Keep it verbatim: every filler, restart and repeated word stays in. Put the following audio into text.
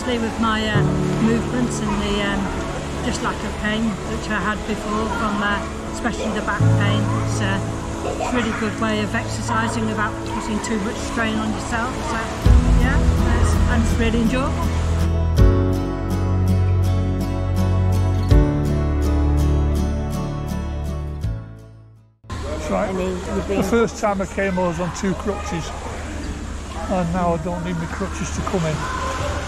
nicely with my uh, movements and the um, just lack of pain which I had before from uh, especially the back pain. It's uh, a really good way of exercising without putting too much strain on yourself. So yeah, it's, and it's really enjoyable. Right. The first time I came I was on two crutches, and now I don't need my crutches to come in.